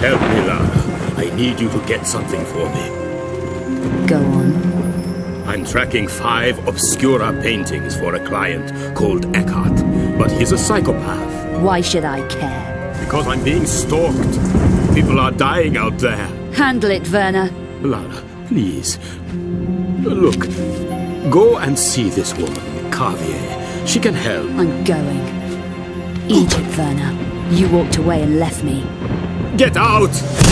Help me, Lara. I need you to get something for me. Go on. I'm tracking 5 Obscura paintings for a client called Eckhart, but he's a psychopath. Why should I care? Because I'm being stalked. People are dying out there. Handle it, Werner. Lara, please. Look, go and see this woman, Carvier. She can help. I'm going. Eat it, Werner. You walked away and left me. Get out!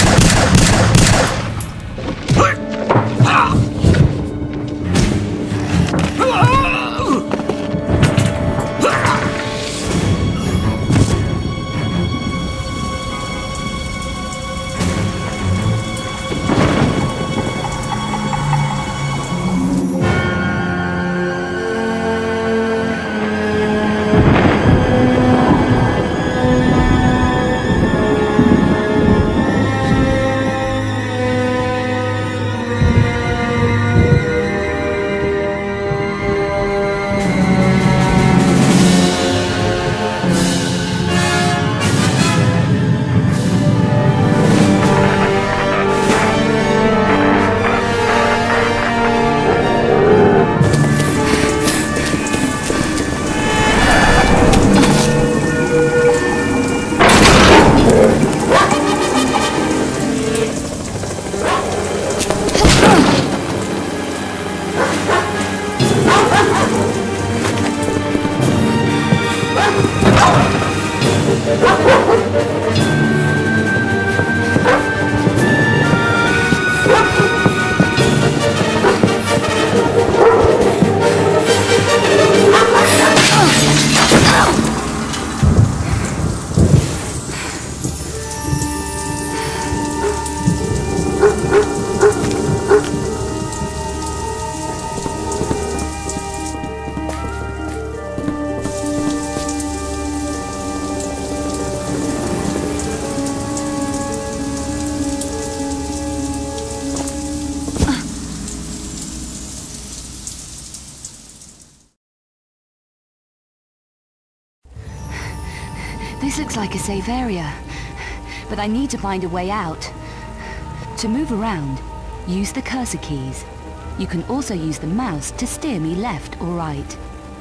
This looks like a safe area, but I need to find a way out. To move around, use the cursor keys. You can also use the mouse to steer me left or right.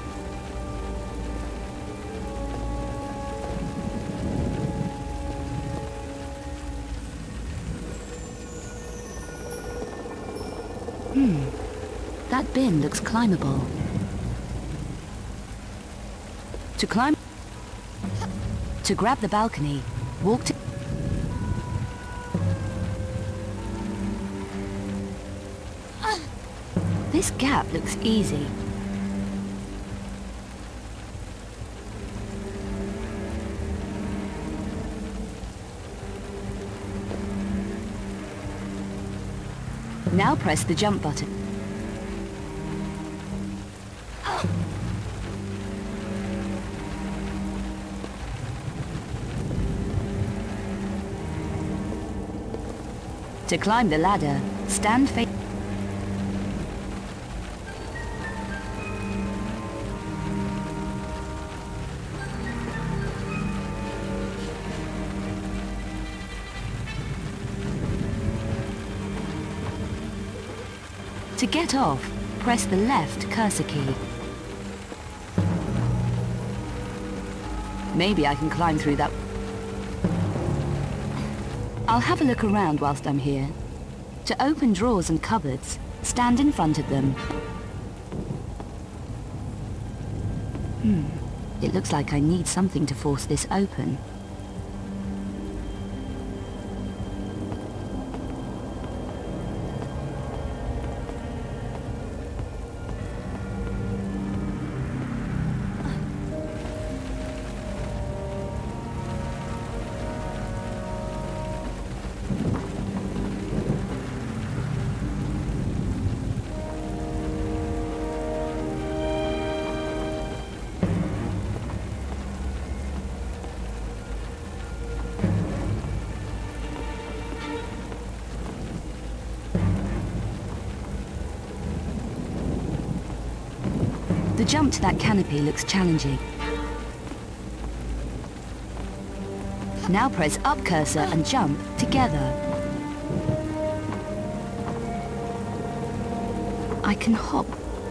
That bin looks climbable. To climb... To grab the balcony, walk to... This gap looks easy. Now press the jump button. To climb the ladder, stand face... To get off, press the left cursor key. Maybe I can climb through that... I'll have a look around whilst I'm here. To open drawers and cupboards, stand in front of them. It looks like I need something to force this open. The jump to that canopy looks challenging. Now press up cursor and jump together. I can hop.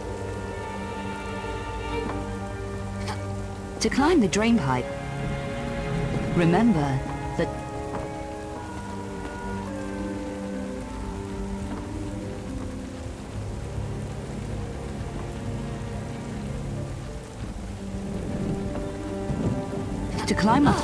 To climb the drain pipe, remember that to climb up.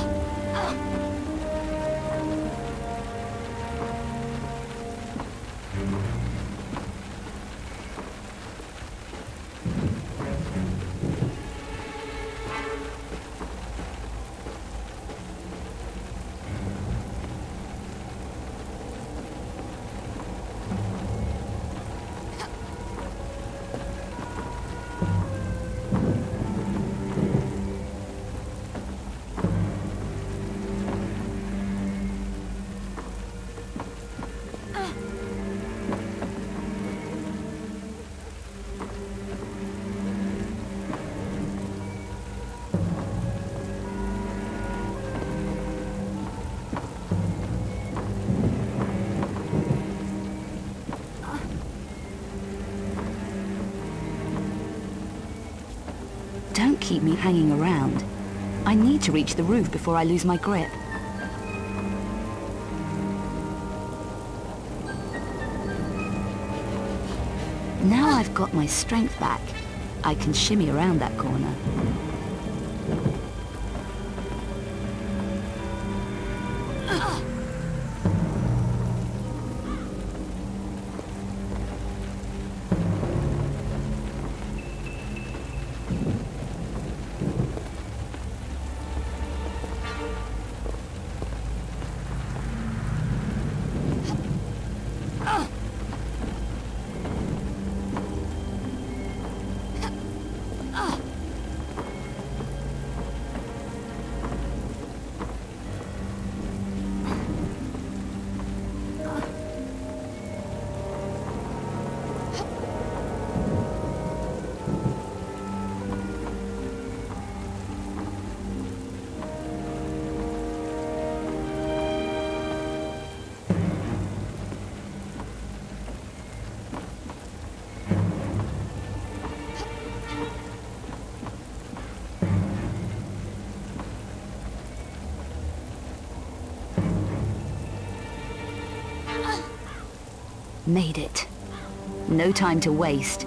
Don't keep me hanging around. I need to reach the roof before I lose my grip. Now I've got my strength back, I can shimmy around that corner. Made it. No time to waste.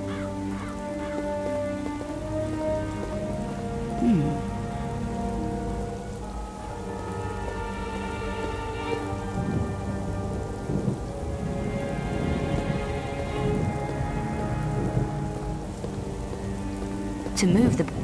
To move the...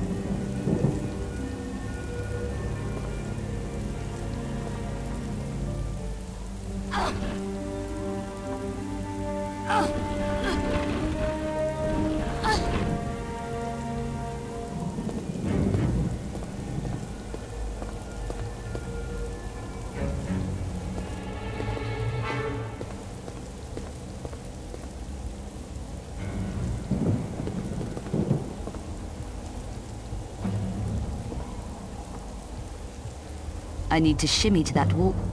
I need to shimmy to that wall.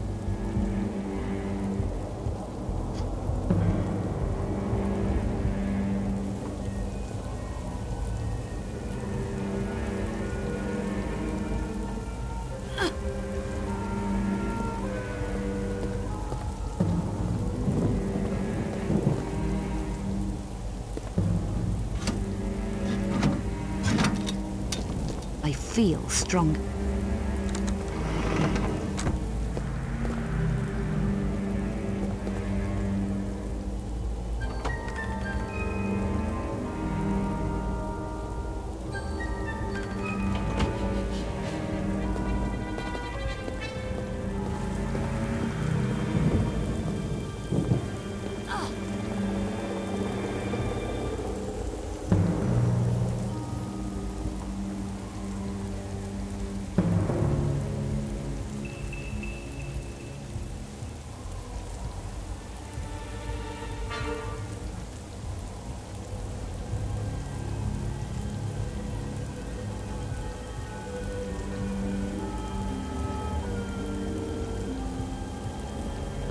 I feel strong.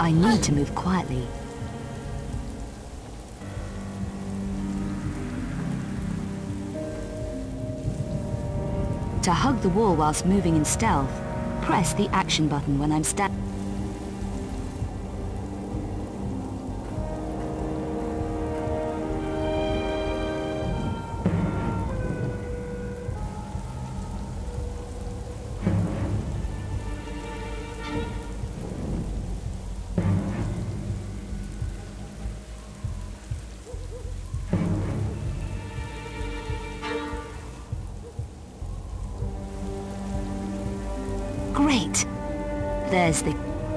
I need to move quietly. To hug the wall whilst moving in stealth, press the action button when I'm standing. Great! There's the...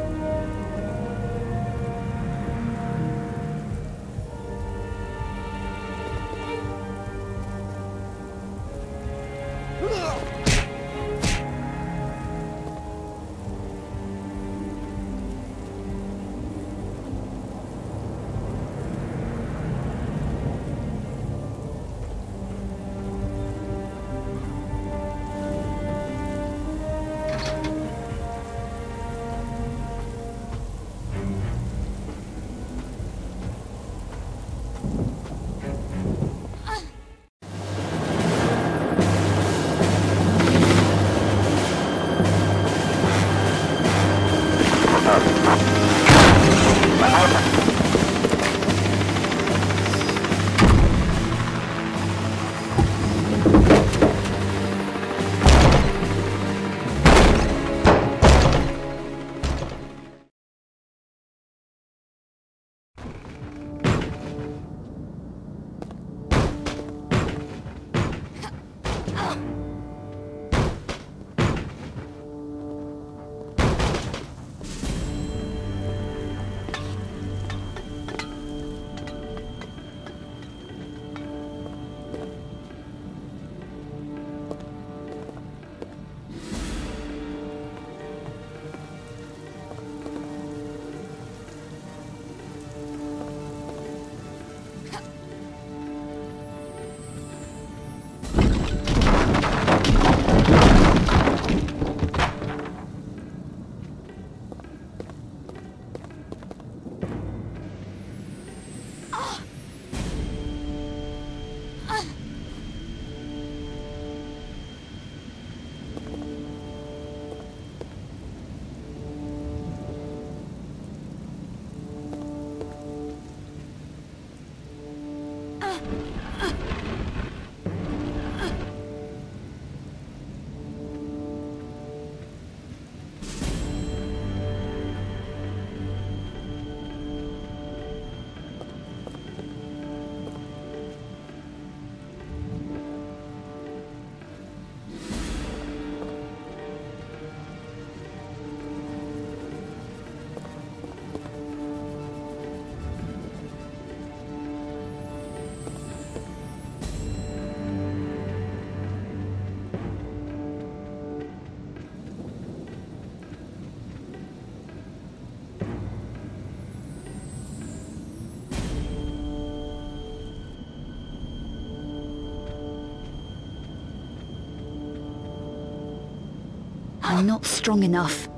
I'm not strong enough.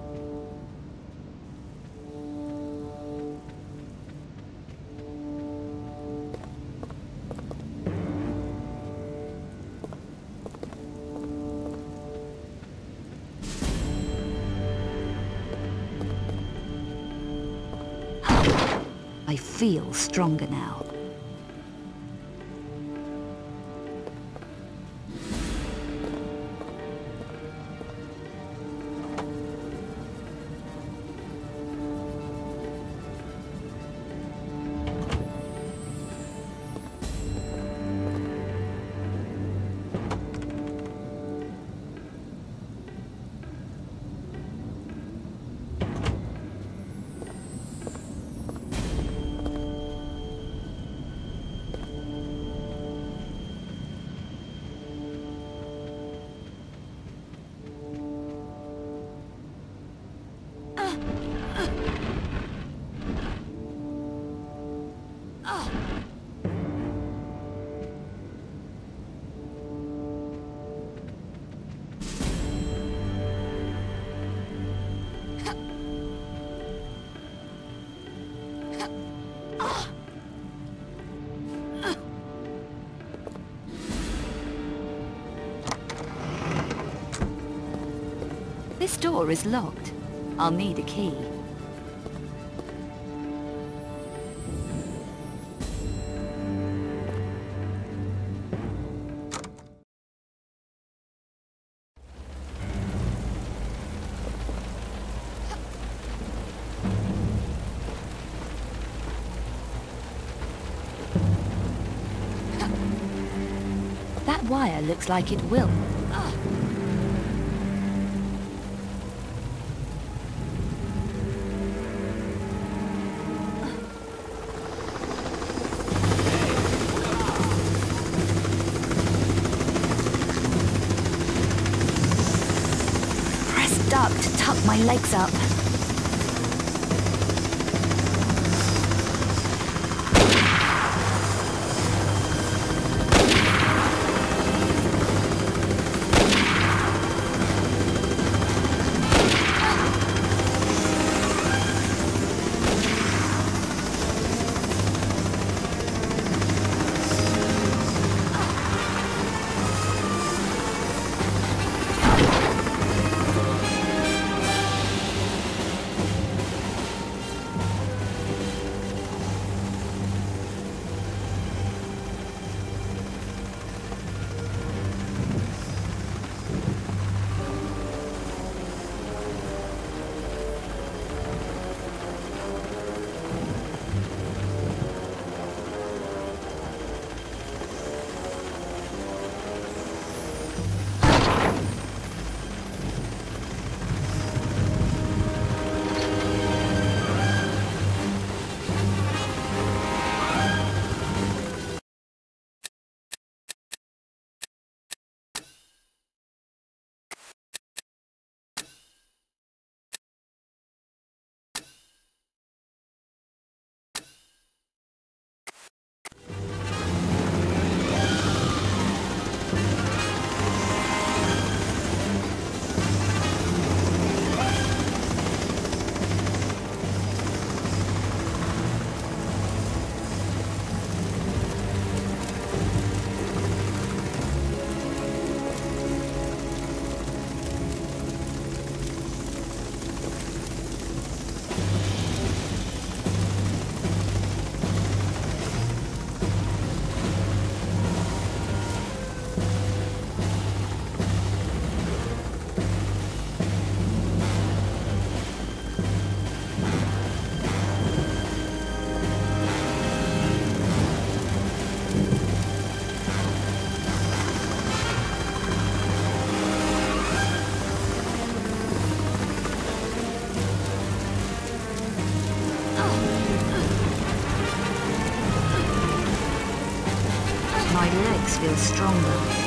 I feel stronger now. This door is locked. I'll need a key. That wire looks like it will. Press duck to tuck my legs up. My legs feel stronger.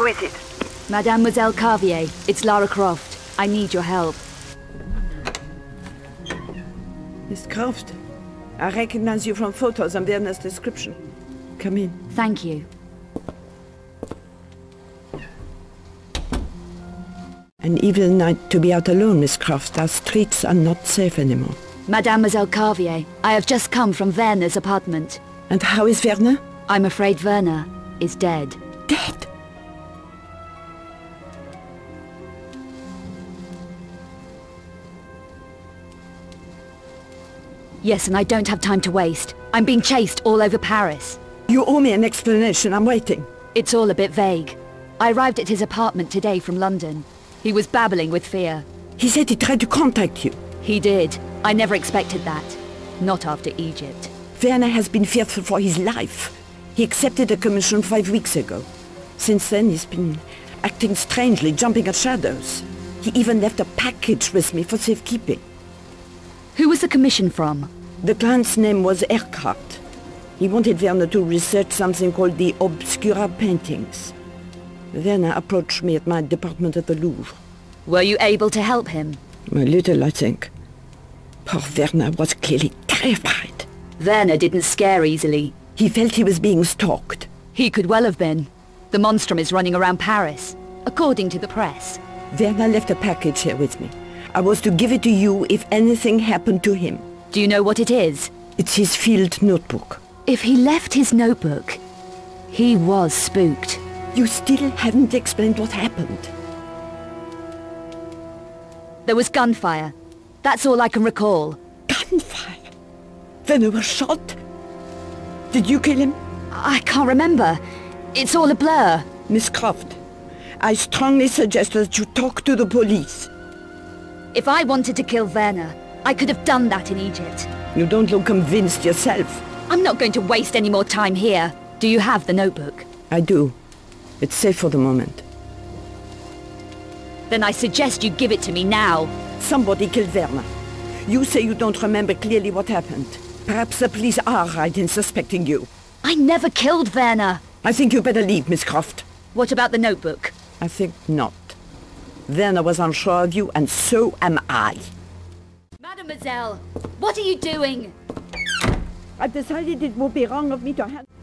is it? Mademoiselle Carvier, it's Lara Croft. I need your help. Miss Croft, I recognize you from photos and Werner's description. Come in. Thank you. An evil night to be out alone, Miss Croft. Our streets are not safe anymore. Mademoiselle Carvier, I have just come from Werner's apartment. And how is Werner? I'm afraid Werner is dead. Dead? Yes, and I don't have time to waste. I'm being chased all over Paris. You owe me an explanation. I'm waiting. It's all a bit vague. I arrived at his apartment today from London. He was babbling with fear. He said he tried to contact you. He did. I never expected that. Not after Egypt. Werner has been fearful for his life. He accepted a commission 5 weeks ago. Since then, he's been acting strangely, jumping at shadows. He even left a package with me for safekeeping. Who was the commission from? The client's name was Erkhardt. He wanted Werner to research something called the Obscura paintings. Werner approached me at my department at the Louvre. Were you able to help him? A little, I think. Poor Werner was clearly terrified. Werner didn't scare easily. He felt he was being stalked. He could well have been. The monstrum is running around Paris, according to the press. Werner left a package here with me. I was to give it to you if anything happened to him. Do you know what it is? It's his field notebook. If he left his notebook, he was spooked. You still haven't explained what happened. There was gunfire. That's all I can recall. Gunfire? Werner was shot? Did you kill him? I can't remember. It's all a blur. Miss Croft, I strongly suggest that you talk to the police. If I wanted to kill Werner, I could have done that in Egypt. You don't look convinced yourself. I'm not going to waste any more time here. Do you have the notebook? I do. It's safe for the moment. Then I suggest you give it to me now. Somebody killed Werner. You say you don't remember clearly what happened. Perhaps the police are right in suspecting you. I never killed Werner. I think you better leave, Miss Croft. What about the notebook? I think not. Werner was unsure of you, and so am I. Mademoiselle, what are you doing? I've decided it would be wrong of me to have...